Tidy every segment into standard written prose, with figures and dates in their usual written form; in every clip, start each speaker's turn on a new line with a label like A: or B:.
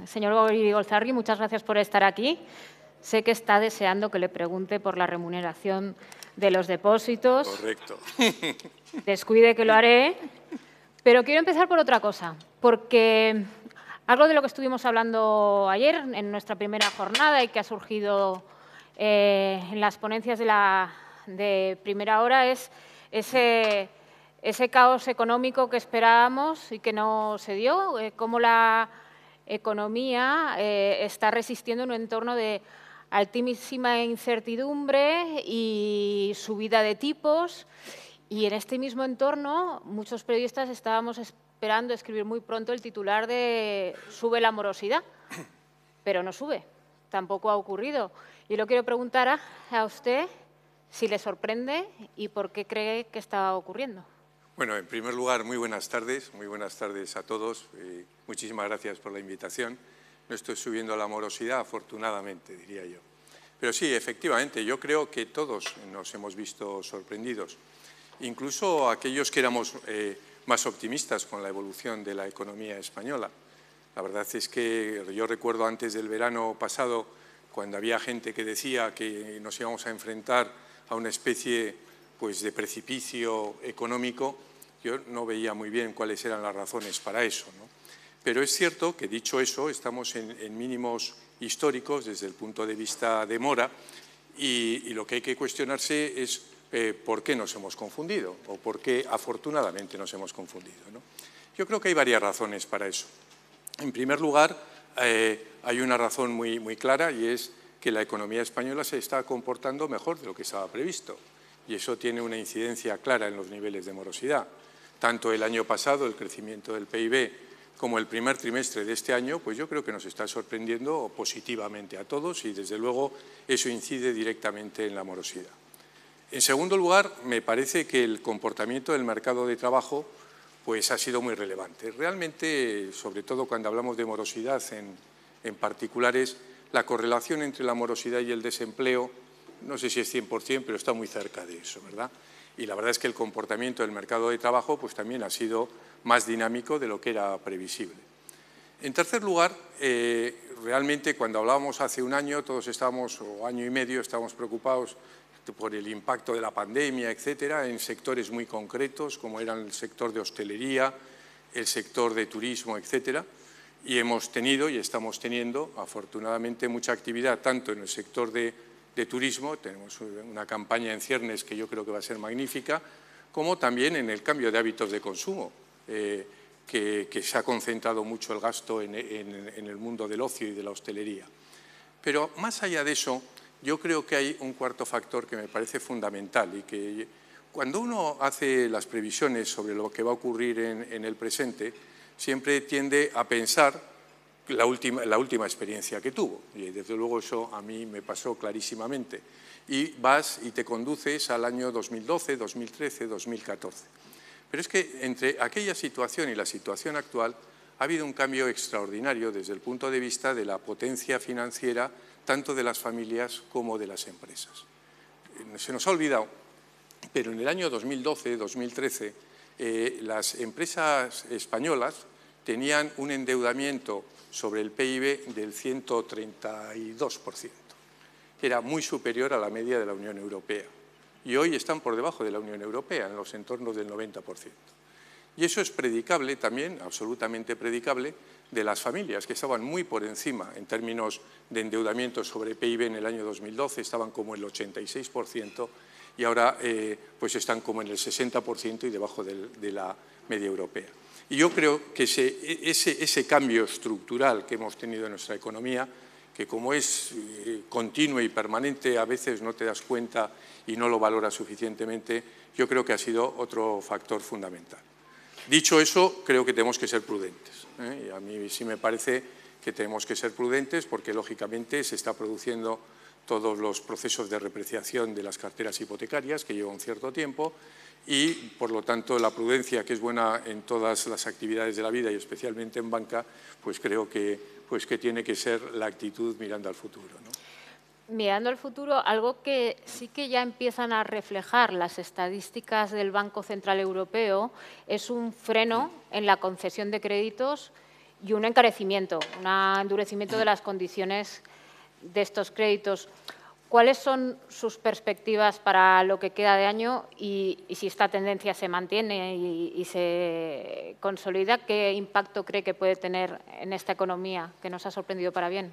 A: Señor Irigoyengoitia, muchas gracias por estar aquí. Sé que está deseando que le pregunte por la remuneración de los depósitos.
B: Correcto.
A: Descuide que lo haré. Pero quiero empezar por otra cosa, porque algo de lo que estuvimos hablando ayer en nuestra primera jornada y que ha surgido en las ponencias de primera hora es ese caos económico que esperábamos y que no se dio, cómo la economía está resistiendo en un entorno de altísima incertidumbre y subida de tipos. Y en este mismo entorno, muchos periodistas estábamos esperando escribir muy pronto el titular de «Sube la morosidad», pero no sube, tampoco ha ocurrido. Y lo quiero preguntar a usted si le sorprende y por qué cree que está ocurriendo.
B: Bueno, en primer lugar, muy buenas tardes a todos. Muchísimas gracias por la invitación. No estoy subiendo la morosidad, afortunadamente, diría yo. Pero sí, efectivamente, yo creo que todos nos hemos visto sorprendidos. Incluso aquellos que éramos más optimistas con la evolución de la economía española. La verdad es que yo recuerdo antes del verano pasado, cuando había gente que decía que nos íbamos a enfrentar a una especie pues, de precipicio económico, yo no veía muy bien cuáles eran las razones para eso, ¿no? Pero es cierto que, dicho eso, estamos en mínimos históricos desde el punto de vista de mora y lo que hay que cuestionarse es por qué nos hemos confundido o por qué afortunadamente nos hemos confundido, ¿no? Yo creo que hay varias razones para eso. En primer lugar, hay una razón muy clara y es que la economía española se está comportando mejor de lo que estaba previsto y eso tiene una incidencia clara en los niveles de morosidad. Tanto el año pasado, el crecimiento del PIB, como el primer trimestre de este año, pues yo creo que nos está sorprendiendo positivamente a todos y, desde luego, eso incide directamente en la morosidad. En segundo lugar, me parece que el comportamiento del mercado de trabajo pues, ha sido muy relevante. Realmente, sobre todo cuando hablamos de morosidad en particulares, la correlación entre la morosidad y el desempleo, no sé si es 100%, pero está muy cerca de eso, ¿verdad? Y la verdad es que el comportamiento del mercado de trabajo pues, también ha sido más dinámico de lo que era previsible. En tercer lugar, realmente cuando hablábamos hace un año, todos estábamos, o año y medio, estábamos preocupados por el impacto de la pandemia, etcétera, en sectores muy concretos, como eran el sector de hostelería, el sector de turismo, etcétera, y hemos tenido y estamos teniendo, afortunadamente, mucha actividad, tanto en el sector de turismo, tenemos una campaña en ciernes que yo creo que va a ser magnífica, como también en el cambio de hábitos de consumo, que se ha concentrado mucho el gasto en el mundo del ocio y de la hostelería. Pero más allá de eso, yo creo que hay un cuarto factor que me parece fundamental y que cuando uno hace las previsiones sobre lo que va a ocurrir en el presente, siempre tiende a pensar la última experiencia que tuvo. Y desde luego eso a mí me pasó clarísimamente. Y vas y te conduces al año 2012, 2013, 2014. Pero es que entre aquella situación y la situación actual ha habido un cambio extraordinario desde el punto de vista de la potencia financiera tanto de las familias como de las empresas. Se nos ha olvidado, pero en el año 2012-2013 las empresas españolas tenían un endeudamiento sobre el PIB del 132%, que era muy superior a la media de la Unión Europea. Y hoy están por debajo de la Unión Europea, en los entornos del 90%. Y eso es predicable también, absolutamente predicable, de las familias, que estaban muy por encima en términos de endeudamiento sobre PIB en el año 2012, estaban como el 86% y ahora pues están como en el 60% y debajo de la media europea. Y yo creo que ese cambio estructural que hemos tenido en nuestra economía, que como es continuo y permanente, a veces no te das cuenta y no lo valoras suficientemente, yo creo que ha sido otro factor fundamental. Dicho eso, creo que tenemos que ser prudentes. Y a mí sí me parece que tenemos que ser prudentes porque, lógicamente, se está produciendo todos los procesos de repreciación de las carteras hipotecarias que llevan un cierto tiempo y, por lo tanto, la prudencia, que es buena en todas las actividades de la vida y especialmente en banca, pues creo que tiene que ser la actitud mirando al futuro, ¿no?
A: Mirando al futuro, algo que sí que ya empiezan a reflejar las estadísticas del Banco Central Europeo es un freno en la concesión de créditos y un encarecimiento, un endurecimiento de las condiciones de estos créditos. ¿Cuáles son sus perspectivas para lo que queda de año y si esta tendencia se mantiene y se consolida? ¿Qué impacto cree que puede tener en esta economía que nos ha sorprendido para bien?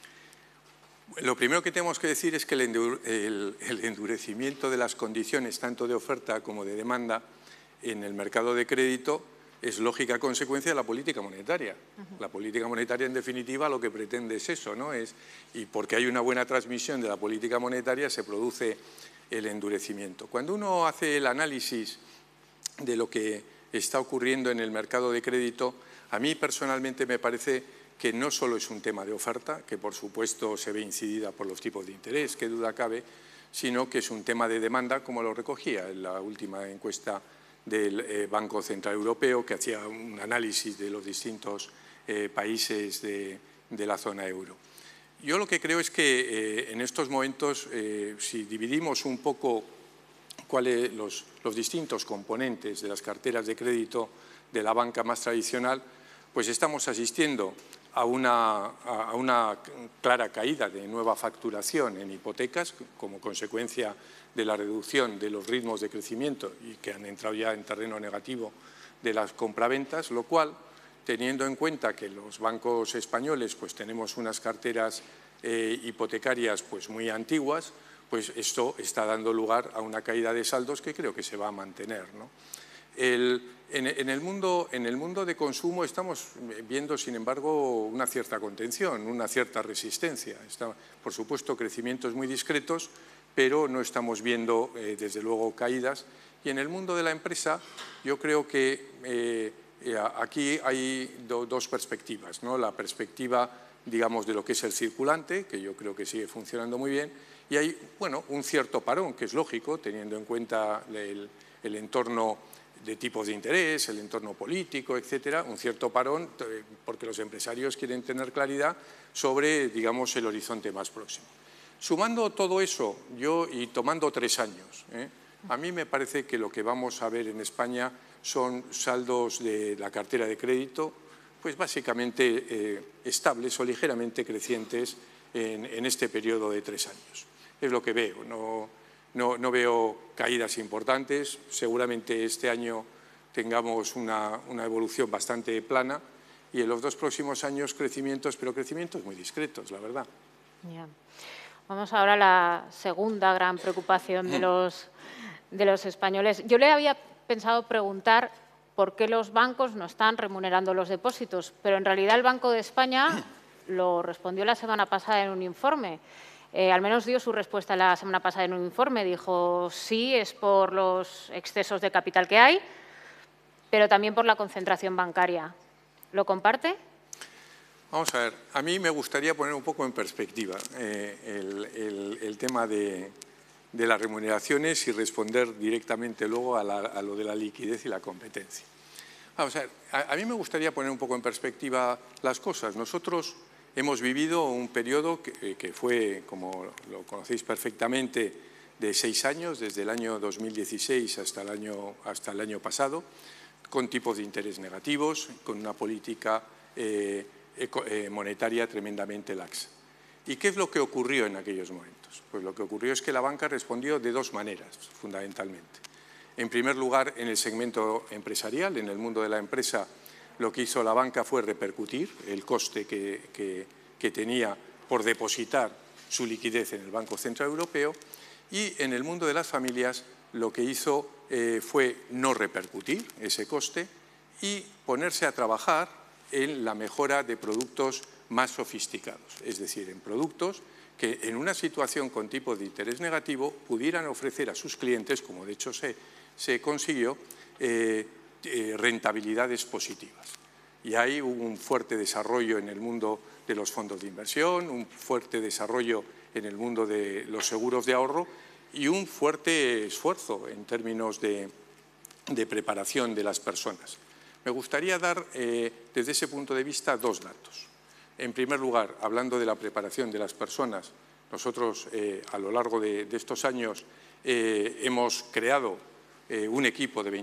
B: Lo primero que tenemos que decir es que el endurecimiento de las condiciones, tanto de oferta como de demanda, en el mercado de crédito es lógica consecuencia de la política monetaria. La política monetaria, en definitiva, lo que pretende es eso, ¿no? Y porque hay una buena transmisión de la política monetaria se produce el endurecimiento. Cuando uno hace el análisis de lo que está ocurriendo en el mercado de crédito, a mí personalmente me parece que no solo es un tema de oferta, que por supuesto se ve incidida por los tipos de interés, qué duda cabe, sino que es un tema de demanda, como lo recogía en la última encuesta del Banco Central Europeo, que hacía un análisis de los distintos países de la zona euro. Yo lo que creo es que en estos momentos, si dividimos un poco cuáles los distintos componentes de las carteras de crédito de la banca más tradicional, pues estamos asistiendo a una clara caída de nueva facturación en hipotecas como consecuencia de la reducción de los ritmos de crecimiento y que han entrado ya en terreno negativo de las compraventas, lo cual, teniendo en cuenta que los bancos españoles pues tenemos unas carteras hipotecarias pues muy antiguas, pues esto está dando lugar a una caída de saldos que creo que se va a mantener, ¿no? En el mundo de consumo estamos viendo, sin embargo, una cierta contención, una cierta resistencia. Por supuesto, crecimientos muy discretos, pero no estamos viendo, desde luego, caídas. Y en el mundo de la empresa, yo creo que aquí hay dos perspectivas, ¿no? La perspectiva, digamos, de lo que es el circulante, que yo creo que sigue funcionando muy bien, y hay, bueno, un cierto parón, que es lógico, teniendo en cuenta el entorno de tipos de interés, el entorno político, etcétera, un cierto parón, porque los empresarios quieren tener claridad sobre, digamos, el horizonte más próximo. Sumando todo eso, y tomando 3 años, a mí me parece que lo que vamos a ver en España son saldos de la cartera de crédito, pues básicamente estables o ligeramente crecientes en este periodo de 3 años. Es lo que veo, no veo caídas importantes, seguramente este año tengamos una evolución bastante plana y en los 2 próximos años crecimientos, pero crecimientos muy discretos, la verdad.
A: Ya. Vamos ahora a la segunda gran preocupación de los españoles. Yo le había pensado preguntar por qué los bancos no están remunerando los depósitos, pero en realidad el Banco de España lo respondió la semana pasada en un informe. Al menos dio su respuesta la semana pasada en un informe. Dijo, sí, es por los excesos de capital que hay, pero también por la concentración bancaria. ¿Lo comparte?
B: Vamos a ver, a mí me gustaría poner un poco en perspectiva el tema de las remuneraciones y responder directamente luego a lo de la liquidez y la competencia. Vamos a ver, a mí me gustaría poner un poco en perspectiva las cosas. Nosotros hemos vivido un periodo que fue, como lo conocéis perfectamente, de 6 años, desde el año 2016 hasta el año pasado, con tipos de interés negativos, con una política monetaria tremendamente laxa. ¿Y qué es lo que ocurrió en aquellos momentos? Pues lo que ocurrió es que la banca respondió de 2 maneras, fundamentalmente. En primer lugar, en el segmento empresarial, en el mundo de la empresa, lo que hizo la banca fue repercutir el coste que tenía por depositar su liquidez en el Banco Central Europeo, y en el mundo de las familias lo que hizo fue no repercutir ese coste y ponerse a trabajar en la mejora de productos más sofisticados, es decir, en productos que en una situación con tipo de interés negativo pudieran ofrecer a sus clientes, como de hecho se consiguió, rentabilidades positivas. Y ahí hubo un fuerte desarrollo en el mundo de los fondos de inversión, un fuerte desarrollo en el mundo de los seguros de ahorro y un fuerte esfuerzo en términos de preparación de las personas. Me gustaría dar, desde ese punto de vista, 2 datos. En primer lugar, hablando de la preparación de las personas, nosotros a lo largo de estos años hemos creado un equipo de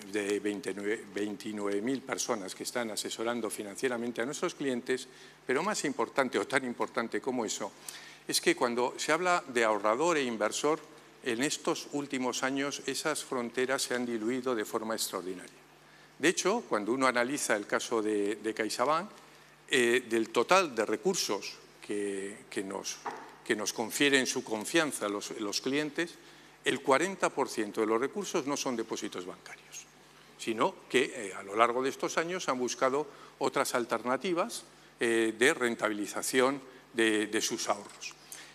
B: 29.000 personas que están asesorando financieramente a nuestros clientes, pero más importante o tan importante como eso, es que cuando se habla de ahorrador e inversor, en estos últimos años esas fronteras se han diluido de forma extraordinaria. De hecho, cuando uno analiza el caso de CaixaBank, del total de recursos que nos confieren su confianza los clientes, el 40% de los recursos no son depósitos bancarios, sino que a lo largo de estos años han buscado otras alternativas de rentabilización de sus ahorros.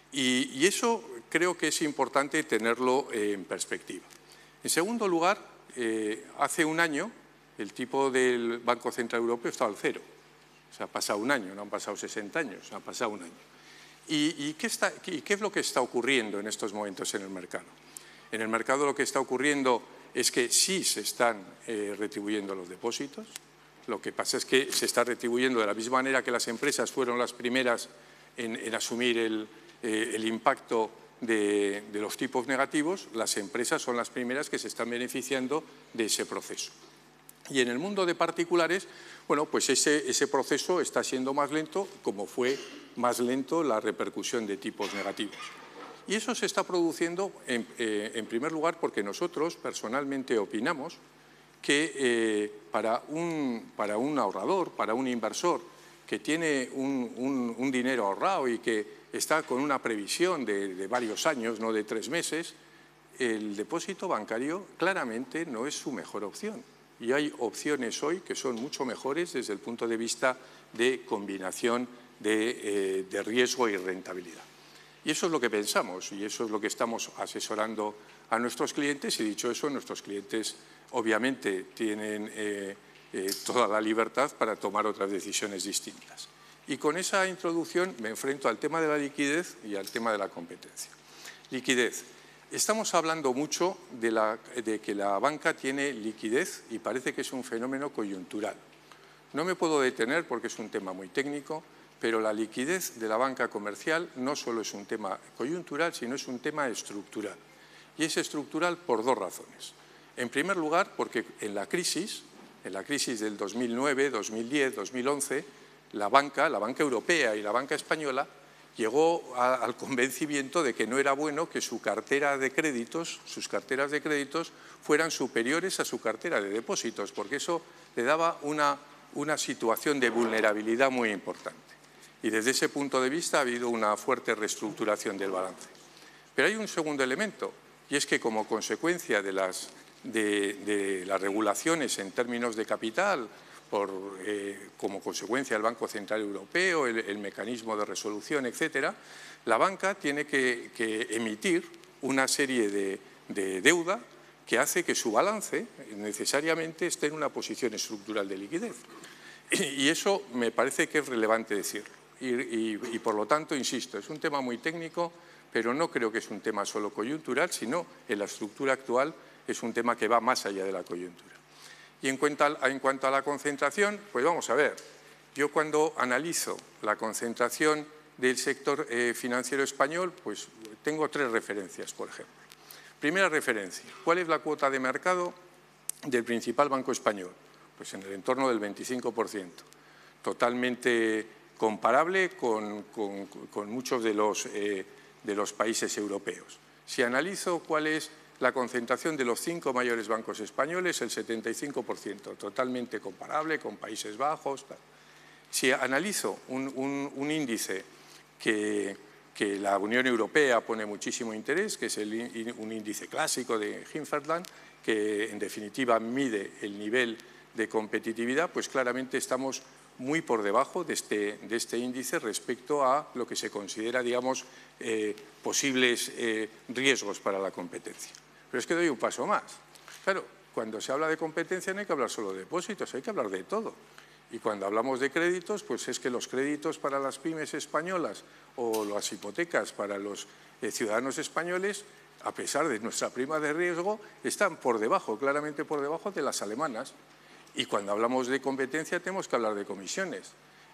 B: Y eso creo que es importante tenerlo en perspectiva. En segundo lugar, hace un año el tipo del Banco Central Europeo estaba al cero. O sea, ha pasado un año, no han pasado 60 años, ha pasado un año. ¿Y qué es lo que está ocurriendo en estos momentos en el mercado? En el mercado lo que está ocurriendo es que sí se están retribuyendo los depósitos. Lo que pasa es que se está retribuyendo de la misma manera que las empresas fueron las primeras en asumir el impacto de los tipos negativos. Las empresas son las primeras que se están beneficiando de ese proceso. Y en el mundo de particulares, bueno, pues ese proceso está siendo más lento, como fue más lento la repercusión de tipos negativos. Y eso se está produciendo, en primer lugar, porque nosotros personalmente opinamos que para un ahorrador, para un inversor que tiene un dinero ahorrado y que está con una previsión de varios años, no de 3 meses, el depósito bancario claramente no es su mejor opción. Y hay opciones hoy que son mucho mejores desde el punto de vista de combinación de riesgo y rentabilidad. Y eso es lo que pensamos y eso es lo que estamos asesorando a nuestros clientes. Y dicho eso, nuestros clientes obviamente tienen toda la libertad para tomar otras decisiones distintas. Y con esa introducción me enfrento al tema de la liquidez y al tema de la competencia. Liquidez. Estamos hablando mucho de que la banca tiene liquidez y parece que es un fenómeno coyuntural. No me puedo detener porque es un tema muy técnico, pero la liquidez de la banca comercial no solo es un tema coyuntural, sino es un tema estructural. Y es estructural por 2 razones. En primer lugar, porque en la crisis del 2009, 2010, 2011, la banca europea y la banca española llegó al convencimiento de que no era bueno que sus carteras de créditos fueran superiores a su cartera de depósitos, porque eso le daba una situación de vulnerabilidad muy importante. Y desde ese punto de vista ha habido una fuerte reestructuración del balance. Pero hay un segundo elemento, y es que como consecuencia de las regulaciones en términos de capital, como consecuencia del Banco Central Europeo, el mecanismo de resolución, etcétera, la banca tiene que emitir una serie de deuda que hace que su balance necesariamente esté en una posición estructural de liquidez. Y eso me parece que es relevante decirlo. Y por lo tanto, insisto, es un tema muy técnico, pero no creo que es un tema solo coyuntural, sino en la estructura actual es un tema que va más allá de la coyuntura. Y en cuanto a la concentración, pues vamos a ver, yo cuando analizo la concentración del sector financiero español, pues tengo 3 referencias, por ejemplo. Primera referencia, ¿cuál es la cuota de mercado del principal banco español? Pues en el entorno del 25%, totalmente comparable con muchos de los países europeos. Si analizo cuál es la concentración de los 5 mayores bancos españoles, el 75%, totalmente comparable con Países Bajos. Si analizo un índice que la Unión Europea pone muchísimo interés, que es un índice clásico de Hinferland, que en definitiva mide el nivel de competitividad, pues claramente estamos muy por debajo de este índice respecto a lo que se considera, digamos, posibles riesgos para la competencia. Pero es que doy un paso más. Claro, cuando se habla de competencia no hay que hablar solo de depósitos, hay que hablar de todo. Y cuando hablamos de créditos, pues es que los créditos para las pymes españolas o las hipotecas para los ciudadanos españoles, a pesar de nuestra prima de riesgo, están por debajo, claramente por debajo de las alemanas. Y cuando hablamos de competencia tenemos que hablar de comisiones.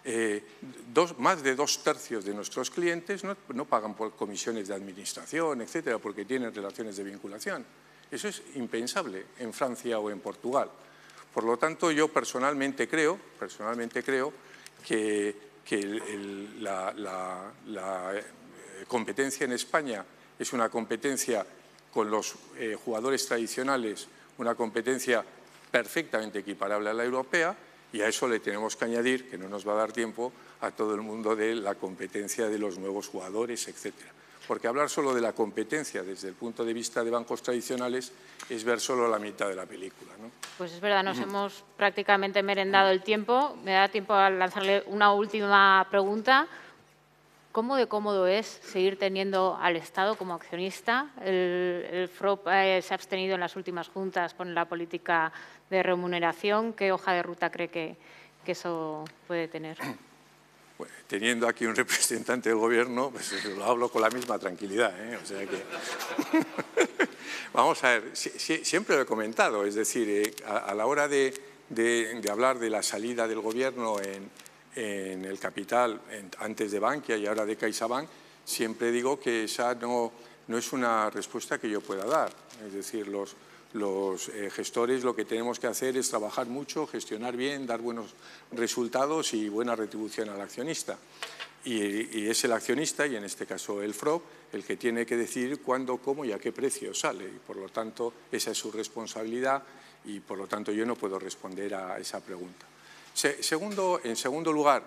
B: Más de 2/3 de nuestros clientes no pagan por comisiones de administración, etcétera, porque tienen relaciones de vinculación. Eso es impensable en Francia o en Portugal. Por lo tanto, yo personalmente creo que la competencia en España es una competencia con los jugadores tradicionales, una competencia perfectamente equiparable a la europea, y a eso le tenemos que añadir, que no nos va a dar tiempo, a todo el mundo de la competencia de los nuevos jugadores, etcétera. Porque hablar solo de la competencia desde el punto de vista de bancos tradicionales es ver solo la mitad de la película, ¿no?
A: Pues es verdad, nos hemos prácticamente merendado el tiempo. Me da tiempo a lanzarle una última pregunta. ¿Cómo de cómodo es seguir teniendo al Estado como accionista? El FROB se ha abstenido en las últimas juntas con la política de remuneración. ¿Qué hoja de ruta cree que eso puede tener?
B: Bueno, teniendo aquí un representante del Gobierno, pues lo hablo con la misma tranquilidad, ¿eh? O sea que... Vamos a ver, siempre lo he comentado, es decir, a la hora de hablar de la salida del Gobierno en el capital, antes de Bankia y ahora de CaixaBank, siempre digo que esa no es una respuesta que yo pueda dar. Es decir, los gestores lo que tenemos que hacer es trabajar mucho, gestionar bien, dar buenos resultados y buena retribución al accionista. Y es el accionista, y en este caso el FROB, el que tiene que decidir cuándo, cómo y a qué precio sale. Y por lo tanto, esa es su responsabilidad y por lo tanto yo no puedo responder a esa pregunta. En segundo lugar,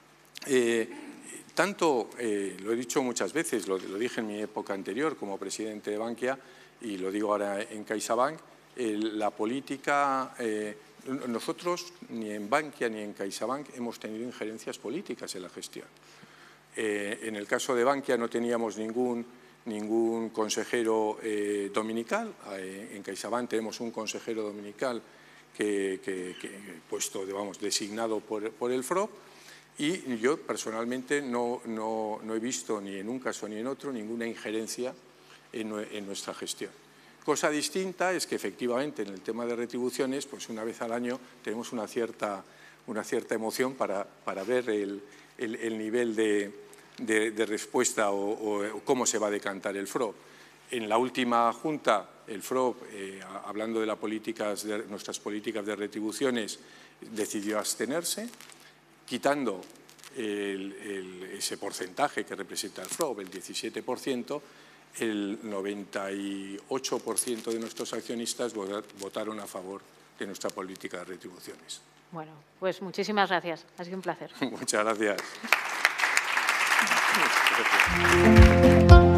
B: lo he dicho muchas veces, lo dije en mi época anterior como presidente de Bankia y lo digo ahora en CaixaBank, la política, nosotros ni en Bankia ni en CaixaBank hemos tenido injerencias políticas en la gestión. En el caso de Bankia no teníamos ningún consejero dominical, en CaixaBank tenemos un consejero dominical puesto, digamos, designado por el FROB, y yo personalmente no he visto ni en un caso ni en otro ninguna injerencia en nuestra gestión. Cosa distinta es que efectivamente en el tema de retribuciones, pues una vez al año tenemos una cierta emoción para ver el nivel de respuesta o cómo se va a decantar el FROB. En la última junta, el FROB, hablando de nuestras políticas de retribuciones, decidió abstenerse, quitando ese porcentaje que representa el FROB, el 17%, el 98% de nuestros accionistas votaron a favor de nuestra política de retribuciones.
A: Bueno, pues muchísimas gracias. Ha sido un placer.
B: Muchas gracias.